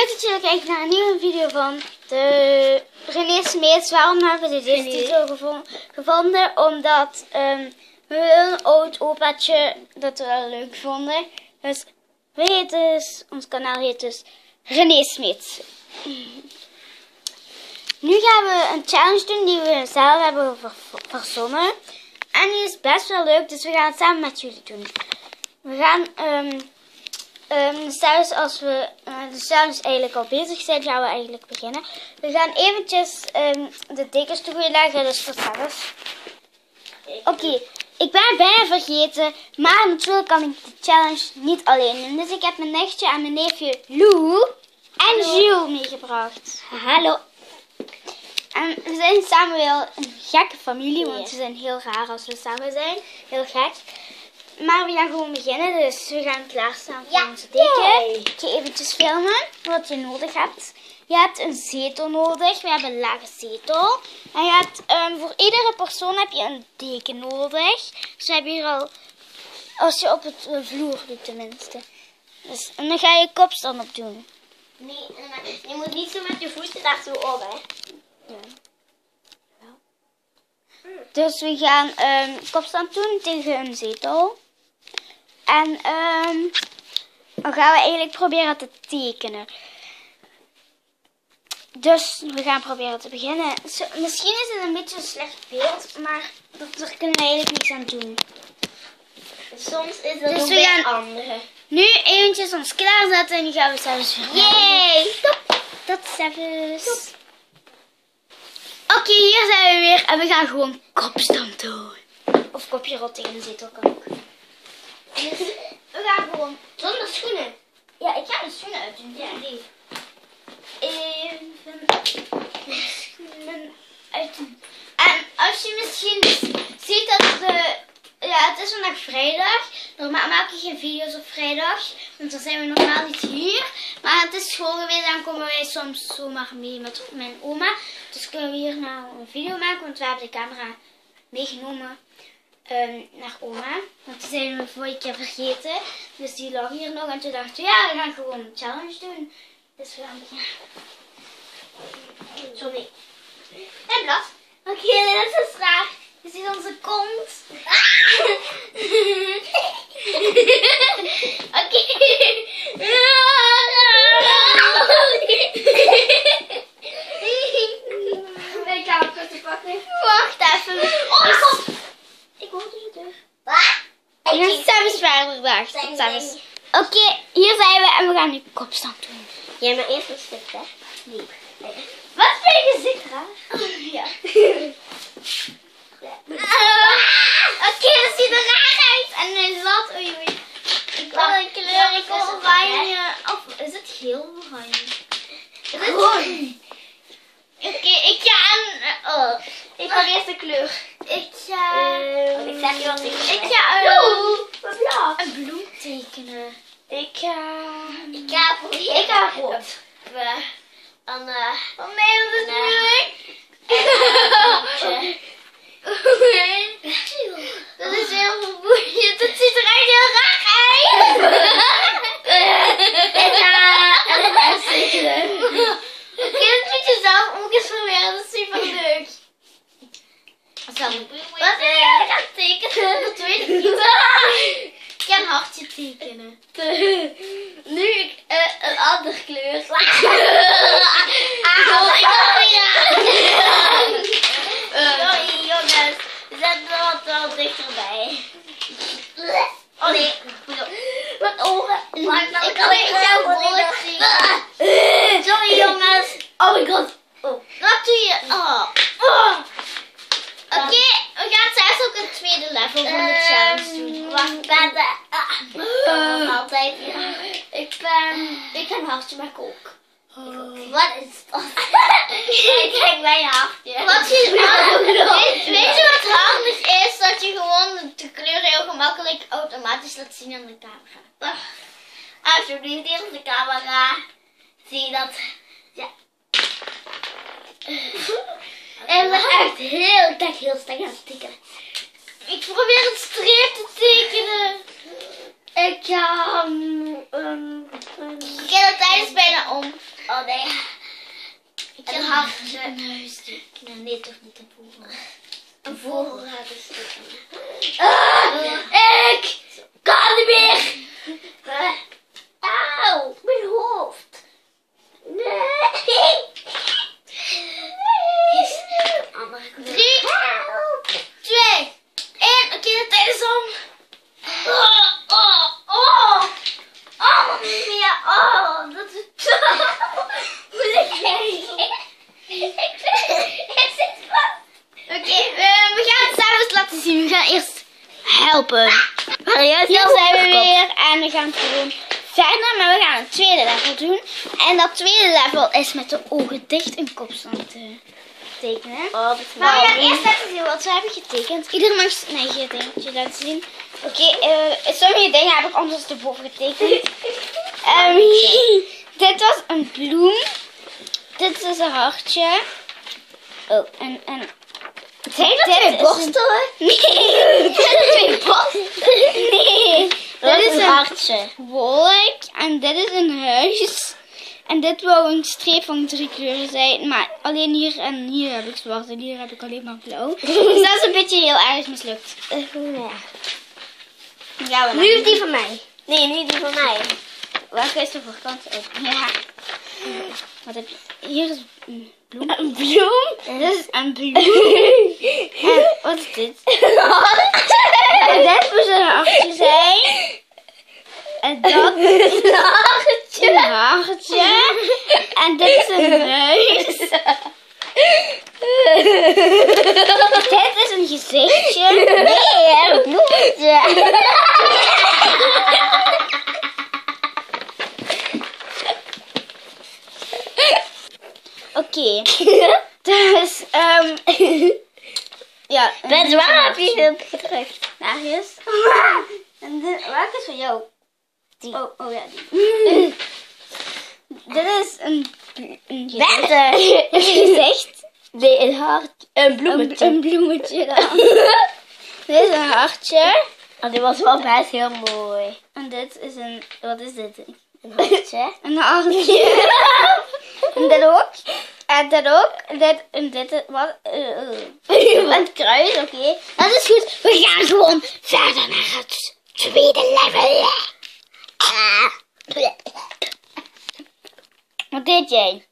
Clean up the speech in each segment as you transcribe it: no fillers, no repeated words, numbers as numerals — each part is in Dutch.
Leuk dat jullie kijken naar een nieuwe video van de René Smeets. Waarom hebben we deze titel gevonden? Omdat we een oud opaatje dat we wel leuk vonden. Dus ons kanaal heet dus René Smeets. Nu gaan we een challenge doen die we zelf hebben verzonnen. En die is best wel leuk, dus we gaan het samen met jullie doen. We gaan zelfs als we de challenge eigenlijk al bezig zijn, gaan we eigenlijk beginnen. We gaan eventjes de dekens toeleggen, dus vertel eens. Oké, ik ben bijna vergeten, maar natuurlijk kan ik de challenge niet alleen doen. Dus ik heb mijn nichtje en mijn neefje Lou en Jules meegebracht. Hallo. En we zijn samen wel een gekke familie, want we zijn heel raar als we samen zijn. Heel gek. Maar we gaan gewoon beginnen, dus we gaan klaarstaan voor onze teken. Ik ga eventjes filmen wat je nodig hebt. Je hebt een zetel nodig, we hebben een lage zetel. En je hebt, voor iedere persoon heb je een deken nodig. Dus we hebben hier al, als je op het vloer doet tenminste. Dus, en dan ga je kopstand op doen. Nee, je moet niet zo met je voeten daar zo op, hè. Ja. Dus we gaan kopstand doen tegen een zetel. En dan gaan we eigenlijk proberen te tekenen. Dus we gaan proberen te beginnen. Misschien is het een beetje een slecht beeld, maar daar kunnen we eigenlijk niks aan doen. Soms is het Dus ook we bij gaan anderen. Nu eventjes ons klaarzetten en nu gaan we zelfs weer. Yay! Stop! Tot zelfs. Oké, hier zijn we weer en we gaan gewoon kopstand doen. Of kopje rot tegen de zetel kan ook. Dus we gaan gewoon Zonder schoenen. Ja, ik ga de schoenen uitdoen. Ja, die. Even de schoenen uitdoen. En als je misschien ziet dat het is vandaag vrijdag. Normaal maak ik geen video's op vrijdag. Want dan zijn we normaal niet hier. Maar het is school geweest en dan komen wij soms zomaar mee met mijn oma. Dus kunnen we hier nou een video maken. Want we hebben de camera meegenomen naar oma. Want die zijn we vorige keer vergeten. Dus die lag hier nog. En toen dachten we, ja, we gaan gewoon een challenge doen. Dus we gaan beginnen. Sorry. En blad. Oké, dat is raar. Je ziet onze kont. Oké. Ik ga het te pakken. Wacht even. Ik hoorde de deur. Ik heb samen zwaarder gedacht. Oké, hier zijn we en we gaan nu kopstand doen. Jij maar eerst een stuk, hè? Nee. Wat ben je gezicht raar? Ja. Oké, dat ziet er raar uit. En hij zat, oei. Ik wil een kleur, ik wil oranje. Of is het geel of oranje? Oké, ik ga aan. Ik ga eerst de kleur. Ik ga. Ik zeg je wat ik zeg. Ik ga een bloem tekenen. Ik ga rood. Oh nee, dat is moeilijk. Dat is heel vermoeiend. Het ziet er echt heel raar uit. Ik ga een tekenen. Oké, dat moet je zelf ook eens proberen. Dat is super leuk. Wat wil jij gaan tekenen? Dat weet ik niet. Ik ga een hartje tekenen. Nu een andere kleur. Sorry jongens, we zetten er wat dichterbij. Oh nee, mijn ogen. Ik kan niet zo vrolijk zien. Sorry jongens. Oh my god. Wat doe je? Oké, we gaan zelfs ook een tweede level van de challenge doen. Wacht, altijd. Ik ga een hartje maken ook. Wat is dat? Kijk bij je hartje. Weet je wat handig is? Dat je gewoon de kleur heel gemakkelijk automatisch laat zien aan de camera. Alsjeblieft, hier is de camera. Zie je dat? Ja. En we echt heel sterk aan het tekenen. Ik probeer een streep te tekenen. Ik ga... Oké, de tijd is bijna om. Oh nee. Een hartje. Een huisdier. Nee, toch niet een vogel. Een vogel gaat een stukje. Ik kan niet meer. Auw, mijn hoofd. Nee. Andere 3, 2, 1. Oké, de tijd is om. Mamma mia. Oh, dat is... Hoe lig jij? Ik zit vast. Oké, we gaan het samen eens laten zien. We gaan eerst helpen. Hier zijn we weer en we gaan gewoon verder, maar we gaan een tweede level doen. En dat tweede level is met de ogen dicht een kopstand te tekenen. Oh, Maar we gaan eerst laten zien wat we hebben getekend. Iedereen mag zijn eigen dingetje laten zien. Oké, sommige dingen heb ik anders erboven getekend. Dit was een bloem. Dit is een hartje. Oh, en zijn dat twee borstelen? Nee, dit zijn twee borstelen. Nee, dit is een hartje. wolk en dit is een huis. En dit wou een streep van 3 kleuren zijn, maar alleen hier en hier heb ik zwart en hier heb ik alleen maar blauw. Dus dat is een beetje heel erg mislukt. Ja. Gaan we Nu is die van mij. Nee, nu die van mij. Welke is de voorkant? Oh, ja. Wat heb je? Hier is een bloem. Een bloem? En dit is een bloem. En wat is dit? En dit moet een hartje zijn. En dat is een hartje. En dit is een huis. Dit is een gezichtje. Nee, een bloemetje. Oké. Dus, ja. Bent waar heb je het gedrukt? Nergens. En welke is van jou? Die. Oh ja, die. Dit is een gezicht. Een gezicht. Nee, een hart. Een bloemetje. Een bloemetje dan. Dit is een hartje. Oh, die was wel best heel mooi. En dit is een... Wat is dit? Een hartje. Een hartje. En dit ook. En dit ook. En dit... Wat? Een kruis, oké. Dat is goed. We gaan gewoon verder naar het tweede level. Wat deed jij?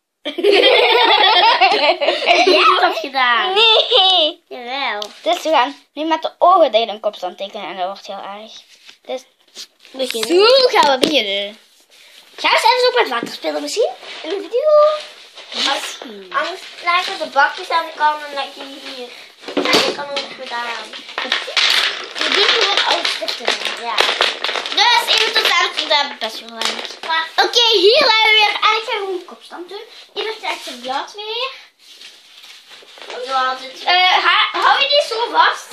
Jij hebt dat gedaan. Nee. Jawel. Dus we gaan nu met de ogen tegen een kopstand tekenen en dat wordt heel erg. Dus Beginnen. zo gaan we beginnen. Ga eens even op met water spelen misschien? In de video? Anders laten de bakjes aan de kant en leg je hier. En ik kan ook weer daar aan. We doen gewoon alle stiften. Ja. Dus even tot aan het daar best wel lang. Oké, hier gaan we weer eigenlijk gewoon een kopstand doen. Ieder krijgt zijn blad weer. Zoals het. Hou je die zo vast?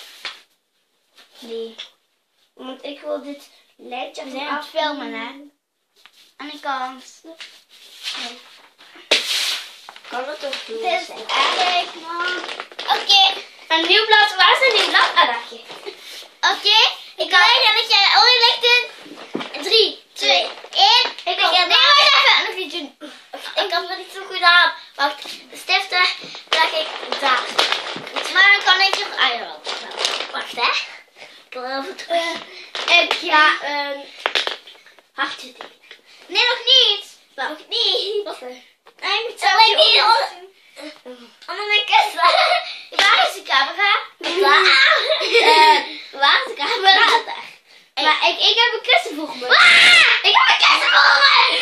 Nee. Want ik wil dit lijntje We zijn aan het filmen, hè? Aan de kant. Nee. Kan het toch doen? Het is eigenlijk, man. Oké, een nieuw blad. Waar is een nieuw blad? Ah, daar. Oké, ik leg en ik ga olie lichten. 3, 2, 1. Ik ga kan nee, wacht even. Nog niet doen. Ik kan het niet zo goed aan. Wacht, de stiften leg ik daar. Maar dan kan ik er... Ah ja, wacht hè. Ik wil even terug. Ik ga een hartje tekenen. Nee, nog niet. Nog niet. Wat? Nee, ik moet Alleen niet onder mijn kussen. Waar is de camera? Waar is de camera? Maar ik heb een kussen voor me. Ik heb een kussen voor me!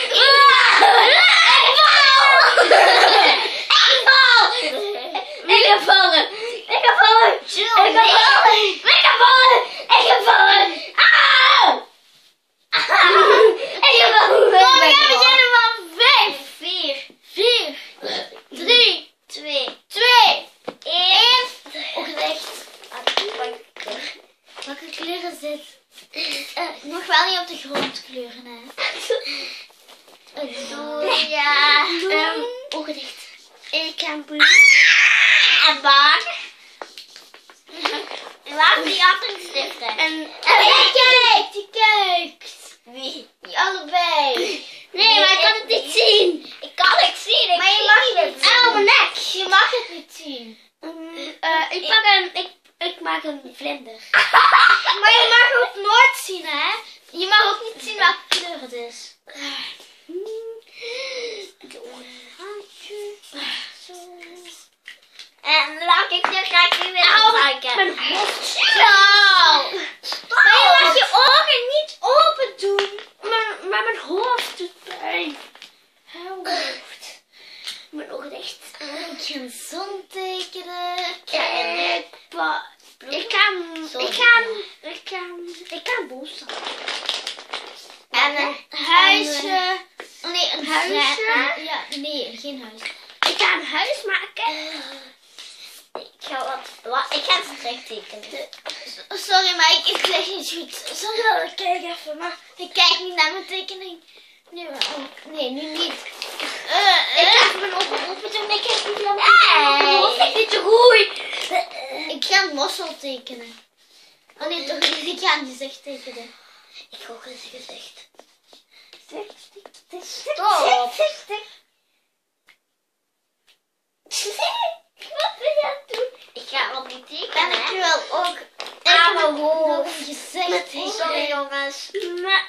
Ik heb vallen! Ik heb vallen! Ik heb vallen! Ik heb vallen! Ik heb vallen! Auw! Ik heb vallen! Kom, we gaan beginnen van 5, 4, 4, 3, 2, 2, 1. 1. Opgelicht. Welke kleur is dit? Je mag wel niet op de grond kleuren, hè. Ja. Ogen dicht. Ik heb bloed. En baan. En waar is die andere stiften? En je kijkt. Wie? Die allebei. Nee, maar ik kan het niet zien. het niet zien. Ik maak een vlinder. Maar je mag ook nooit zien, hè? Je mag ook niet zien welke kleur het is. En laat ik dit ga nu weer gebruiken. Mijn hoofd. Maar je mag je ogen niet open doen. Maar mijn hoofd doet pijn. Hoofd. Mijn ogen dicht. Ik ga een zon tekenen. Ik kan boos zijn. En een huisje. Nee, een huisje? Ja, nee, geen huis. Ik ga een huis maken. Ik ga het recht tekenen. Sorry, maar ik zeg niet goed. Sorry, ik kijk even, maar ik kijk niet naar mijn tekening. Nu wel. Nee, nu niet. Ik ga mijn ogen open doen. Ik heb niet lang. Nee, niet zo goed. Ik ga een mossel tekenen. Oh nee, toch niet. Ik ga een gezicht tekenen. Ik ga ook een gezicht. Stop. Wat wil je aan het doen? Ik ga al niet tekenen. En ik wil ook aan mijn nog hoofd. een gezicht tekenen. Sorry jongens. Maar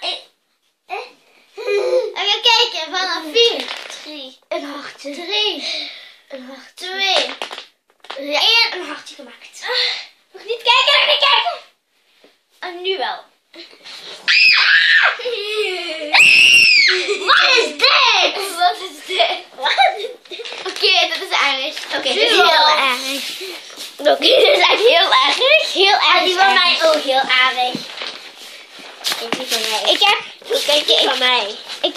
en ga kijken, vanaf 4. 3. Een hartje. 3. Een hart. 2. Ja. 1 een hartje gemaakt. Nog niet kijken, nog niet kijken. En nu wel. Wat is dit? Wat is dit? Oké, dat is erg. Oké, dit is heel erg. Oké, dit is echt heel erg. Heel erg. Die van mij ook heel erg. Kijk die van mij. Ik heb... Kijk die van mij. Ik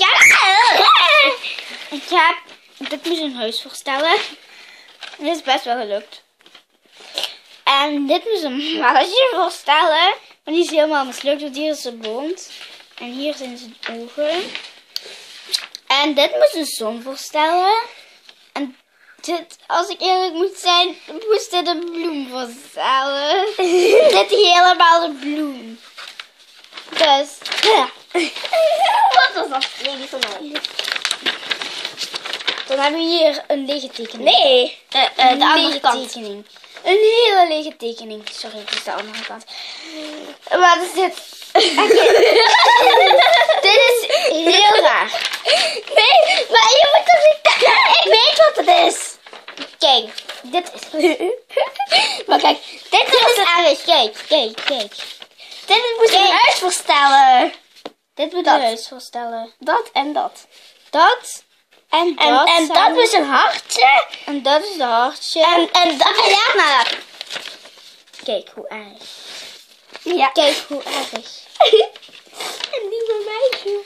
heb... Dit moet een huis voorstellen. Dit is best wel gelukt. En dit moet een mannetje voorstellen. Maar die is helemaal mislukt, want hier is zijn mond. En hier zijn zijn ogen. En dit moet een zon voorstellen. En dit, als ik eerlijk moet zijn, moest dit een bloem voorstellen. Dit helemaal een bloem. Dus, ja. Wat was dat? Nee, die van mij. Dan hebben we hier een lege tekening. Nee. De andere lege kant. tekening. Een hele lege tekening. Sorry, het is de andere kant. Wat is dit? Dit is heel raar. Nee, maar je moet toch niet... Ik weet wat het is. Kijk, dit is... Maar kijk, Dit is erg. Kijk. dit moet een huis voorstellen. Dit moet Dat. een huis voorstellen. Dat en dat. Dat en dat. En dat samen. is een hartje. En dat is de hartje. En dat is ja, maar. Kijk hoe erg. Ja. Kijk hoe erg. En die van meisje.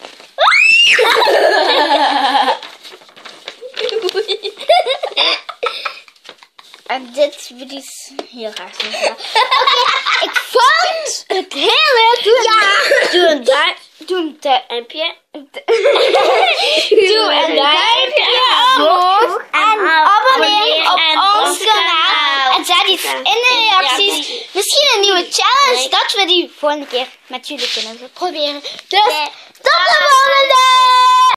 En dit moet iets heel raars zijn. Ik vond het heel leuk. Doe een duimpje. Doe een duimpje. Doe een duimpje omhoog. En abonneer op ons kanaal. En zet iets in de reacties. Misschien een nieuwe challenge. Dat we die volgende keer met jullie kunnen proberen. Dus tot de volgende!